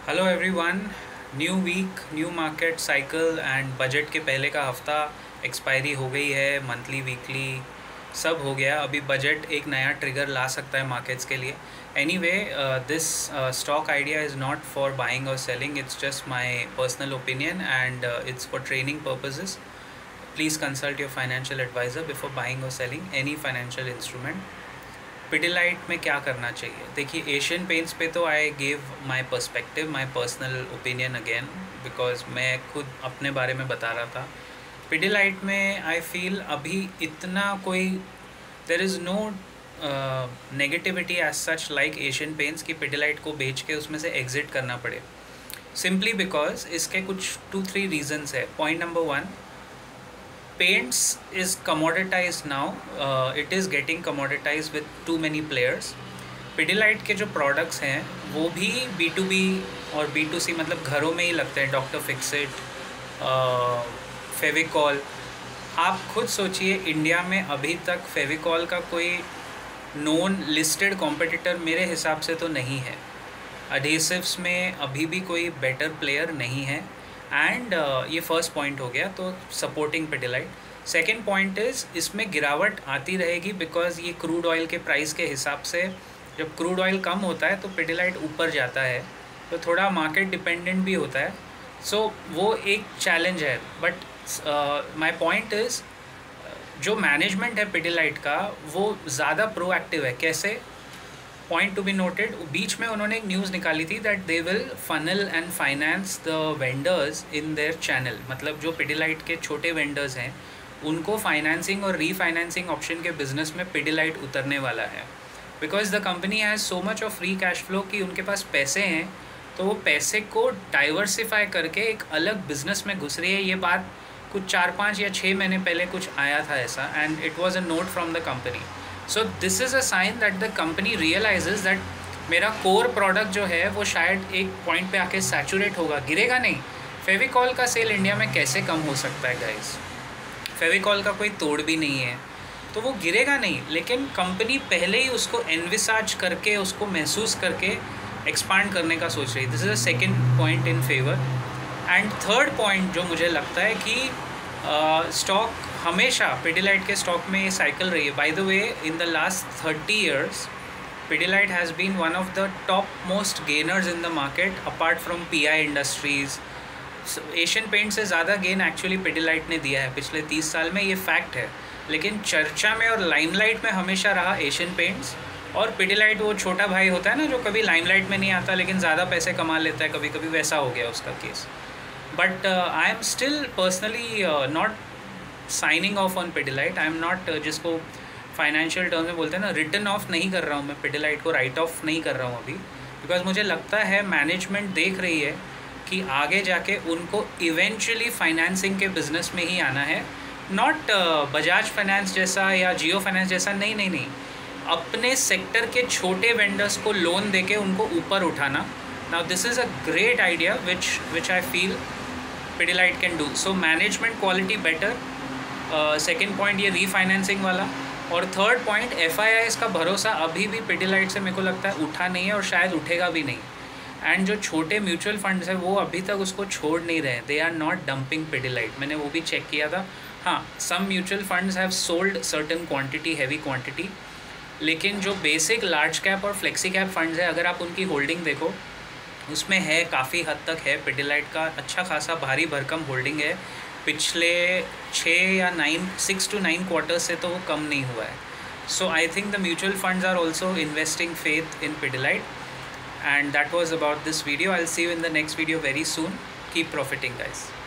Hello everyone. New week, new market cycle and budget के पहले का हफ्ता एक्सपायरी हो गई है। मंथली, वीकली सब हो गया। अभी बजट एक नया ट्रिगर ला सकता है मार्केट्स के लिए। Anyway, this stock idea is not for buying और selling, it's just my personal opinion and it's for training purposes. Please consult your financial advisor before buying और selling any financial instrument. Pidilite में क्या करना चाहिए? देखिए, Asian paints पे तो I give my perspective, my personal opinion again, because मैं खुद अपने बारे में बता रहा था। पिडिलाइट में आई फील अभी इतना कोई there is no negativity as such like Asian paints की पिडिलाइट को बेच के उसमें से एग्जिट करना पड़े। सिंपली बिकॉज इसके कुछ 2-3 रीजन्स है। Point number 1, paints is commoditized now. It is getting commoditized with too many players. Pidilite के जो प्रोडक्ट्स हैं वो भी B2B और B2C, मतलब घरों में ही लगते हैं। Doctor Fixit, Fevicol. आप खुद सोचिए, इंडिया में अभी तक फेविकॉल का कोई नॉन लिस्टेड कॉम्पिटिटर मेरे हिसाब से तो नहीं है। अडेसिव्स में अभी भी कोई बेटर प्लेयर नहीं है। एंड ये फर्स्ट पॉइंट हो गया, तो supporting Pidilite. Second point is, इसमें गिरावट आती रहेगी बिकॉज ये क्रूड ऑयल के प्राइस के हिसाब से, जब क्रूड ऑयल कम होता है तो पिडिलाइट ऊपर जाता है, तो थोड़ा मार्केट डिपेंडेंट भी होता है। सो वो एक चैलेंज है। बट माय पॉइंट इज़, जो मैनेजमेंट है पिडिलाइट का वो ज़्यादा प्रोएक्टिव है। कैसे? पॉइंट टू बी नोटेड, बीच में उन्होंने एक न्यूज़ निकाली थी that they will funnel and finance the vendors in their channel. मतलब जो पिडिलाइट के छोटे वेंडर्स हैं उनको फाइनेंसिंग और रीफाइनेंसिंग ऑप्शन के बिजनेस में पिडिलाइट उतरने वाला है। Because the company has so much of free cash flow कि उनके पास पैसे हैं, तो वो पैसे को डाइवर्सिफाई करके एक अलग बिजनेस में घुस रही है। ये बात कुछ 4-5 या 6 महीने पहले कुछ आया था ऐसा, and it was a note from the company. So this is a sign that the company realizes that मेरा कोर प्रोडक्ट जो है वो शायद एक पॉइंट पे आके सैचुरेट होगा, गिरेगा नहीं। फेविकॉल का सेल इंडिया में कैसे कम हो सकता है गाइस? फेविकॉल का कोई तोड़ भी नहीं है, तो वो गिरेगा नहीं। लेकिन कंपनी पहले ही उसको एनविसाज करके, उसको महसूस करके एक्सपांड करने का सोच रही। This is a second point in favour. And third point जो मुझे लगता है कि स्टॉक हमेशा पिडिलाइट के स्टॉक में ये साइकिल रही है। By the way, in the last 30 years Pidilite has been one of the top most gainers in the market apart from PI industries. Asian paint से ज़्यादा गेन एक्चुअली पिडिलाइट ने दिया है पिछले 30 साल में, ये फैक्ट है। लेकिन चर्चा में और लाइमलाइट में हमेशा रहा एशियन पेंट्स, और पिडिलाइट वो छोटा भाई होता है ना जो कभी लाइमलाइट में नहीं आता लेकिन ज़्यादा पैसे कमा लेता है कभी कभी, वैसा हो गया उसका case. But I am still personally not signing off on Pidilite. I am not, जिसको फाइनेंशियल टर्म में बोलते हैं ना, रिटर्न ऑफ नहीं कर रहा हूँ मैं पिडिलाइट को, राइट ऑफ नहीं कर रहा हूँ अभी। बिकॉज मुझे लगता है मैनेजमेंट देख रही है कि आगे जाके उनको इवेंचुअली फाइनेंसिंग के बिजनेस में ही आना है। नॉट बजाज फाइनेंस जैसा या जियो फाइनेंस जैसा, नहीं। अपने सेक्टर के छोटे वेंडर्स को लोन देके उनको ऊपर उठाना। Now this is a great idea which I feel Pidilite can do. So management quality better, second point ये रीफाइनेंसिंग वाला, और थर्ड पॉइंट FIIs का भरोसा अभी भी पिडिलाइट से मेरे को लगता है उठा नहीं है और शायद उठेगा भी नहीं। एंड जो छोटे म्यूचुअल फंड्स हैं वो अभी तक उसको छोड़ नहीं रहे। They are not dumping Pidilite, मैंने वो भी चेक किया था। हाँ, some mutual funds have sold certain quantity, heavy quantity, लेकिन जो बेसिक लार्ज कैप और फ्लेक्सी कैप फंड्स है, अगर आप उनकी होल्डिंग देखो उसमें है, काफ़ी हद तक है। पिडिलाइट का अच्छा खासा भारी भरकम होल्डिंग है, पिछले 6 to 9 क्वार्टर्स से तो वो कम नहीं हुआ है। So I think the mutual funds are also investing faith in Pidilite. And that was about this video. I will see you in the next video very soon. Keep profiting guys.